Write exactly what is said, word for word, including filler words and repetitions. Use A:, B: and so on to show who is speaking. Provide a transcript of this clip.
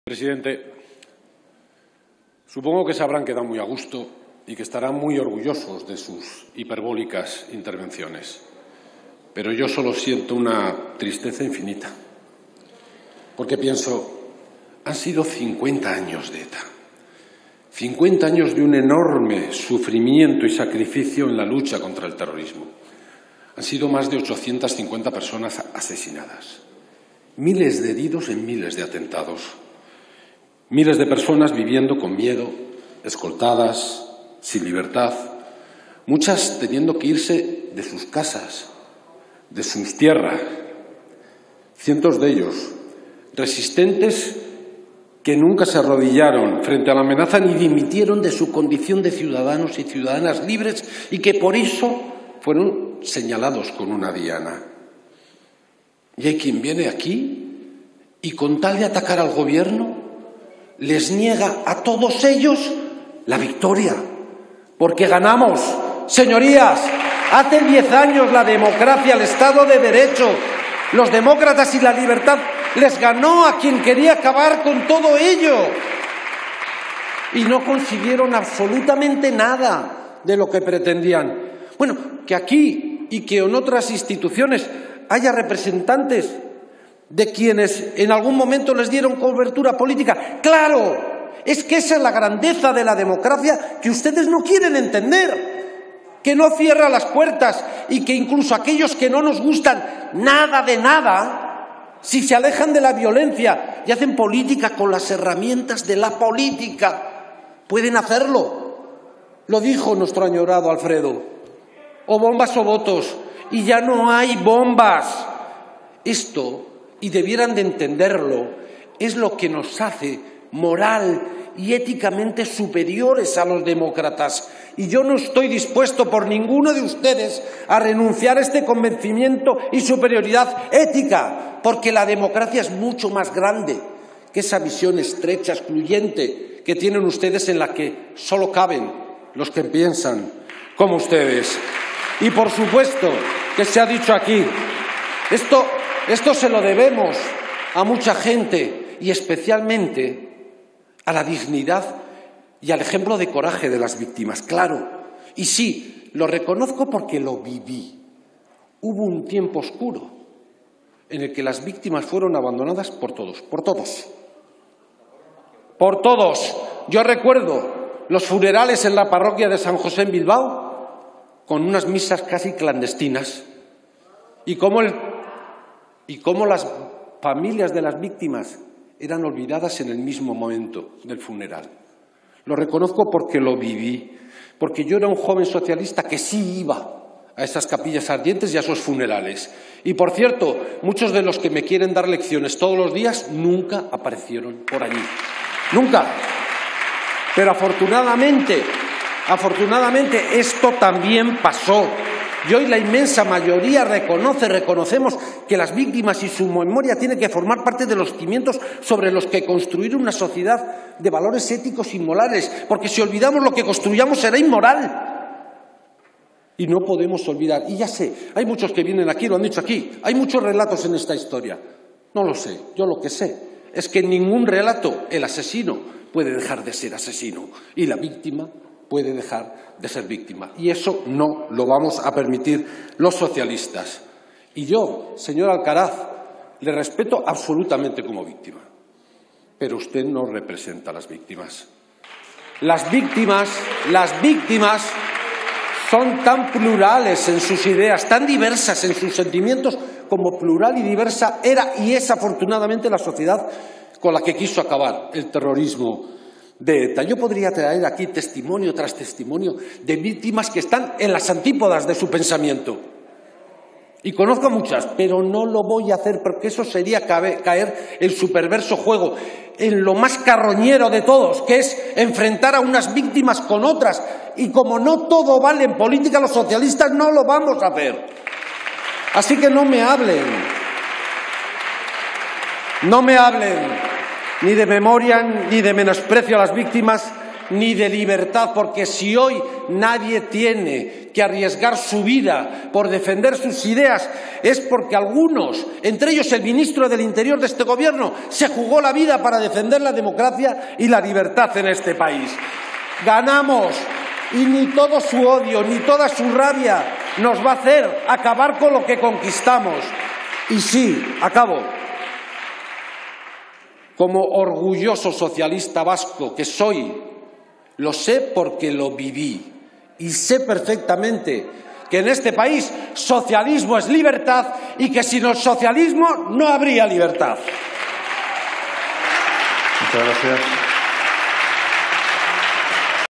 A: Presidente, supongo que se habrán quedado muy a gusto y que estarán muy orgullosos de sus hiperbólicas intervenciones. Pero yo solo siento una tristeza infinita, porque pienso, han sido cincuenta años de ETA, cincuenta años de un enorme sufrimiento y sacrificio en la lucha contra el terrorismo. Han sido más de ochocientas cincuenta personas asesinadas, miles de heridos en miles de atentados, miles de personas viviendo con miedo, escoltadas, sin libertad, muchas teniendo que irse de sus casas, de sus tierras, cientos de ellos resistentes que nunca se arrodillaron frente a la amenaza ni dimitieron de su condición de ciudadanos y ciudadanas libres y que por eso fueron señalados con una diana. Y hay quien viene aquí y con tal de atacar al gobierno les niega a todos ellos la victoria, porque ganamos. Señorías, hace diez años la democracia, el Estado de Derecho, los demócratas y la libertad les ganó a quien quería acabar con todo ello. Y no consiguieron absolutamente nada de lo que pretendían. Bueno, que aquí y que en otras instituciones haya representantes de quienes en algún momento les dieron cobertura política. ¡Claro! Es que esa es la grandeza de la democracia que ustedes no quieren entender, que no cierra las puertas y que incluso aquellos que no nos gustan nada de nada, si se alejan de la violencia y hacen política con las herramientas de la política, pueden hacerlo. Lo dijo nuestro añorado Alfredo. O bombas o votos. Y ya no hay bombas. Esto, y debieran de entenderlo, es lo que nos hace moral y éticamente superiores a los demócratas. Y yo no estoy dispuesto por ninguno de ustedes a renunciar a este convencimiento y superioridad ética, porque la democracia es mucho más grande que esa visión estrecha, excluyente que tienen ustedes, en la que solo caben los que piensan como ustedes. Y por supuesto que se ha dicho aquí, esto, esto se lo debemos a mucha gente y especialmente a la dignidad y al ejemplo de coraje de las víctimas, claro. Y sí, lo reconozco porque lo viví. Hubo un tiempo oscuro en el que las víctimas fueron abandonadas por todos, por todos, por todos. Yo recuerdo los funerales en la parroquia de San José en Bilbao, con unas misas casi clandestinas, y cómo, el, y cómo las familias de las víctimas eran olvidadas en el mismo momento del funeral. Lo reconozco porque lo viví, porque yo era un joven socialista que sí iba a esas capillas ardientes y a esos funerales. Y, por cierto, muchos de los que me quieren dar lecciones todos los días nunca aparecieron por allí. Nunca. Pero afortunadamente, afortunadamente esto también pasó. Y hoy la inmensa mayoría reconoce, reconocemos que las víctimas y su memoria tienen que formar parte de los cimientos sobre los que construir una sociedad de valores éticos y morales, porque si olvidamos lo que construyamos será inmoral. Y no podemos olvidar. Y ya sé, hay muchos que vienen aquí, lo han dicho aquí, hay muchos relatos en esta historia. No lo sé, yo lo que sé es que en ningún relato el asesino puede dejar de ser asesino y la víctima puede dejar de ser víctima. Y eso no lo vamos a permitir los socialistas. Y yo, señor Alcaraz, le respeto absolutamente como víctima. Pero usted no representa a las víctimas. Las víctimas, las víctimas son tan plurales en sus ideas, tan diversas en sus sentimientos, como plural y diversa era y es afortunadamente la sociedad con la que quiso acabar el terrorismo de ETA. Yo podría traer aquí testimonio tras testimonio de víctimas que están en las antípodas de su pensamiento. Y conozco muchas, pero no lo voy a hacer porque eso sería caer en su perverso juego, en lo más carroñero de todos, que es enfrentar a unas víctimas con otras. Y como no todo vale en política, los socialistas no lo vamos a hacer. Así que no me hablen, no me hablen ni de memoria, ni de menosprecio a las víctimas, ni de libertad, porque si hoy nadie tiene que arriesgar su vida por defender sus ideas es porque algunos, entre ellos el ministro del Interior de este Gobierno, se jugó la vida para defender la democracia y la libertad en este país. Ganamos y ni todo su odio, ni toda su rabia nos va a hacer acabar con lo que conquistamos. Y sí, acabo. Como orgulloso socialista vasco que soy, lo sé porque lo viví y sé perfectamente que en este país socialismo es libertad y que sin el socialismo no habría libertad.
B: Muchas gracias.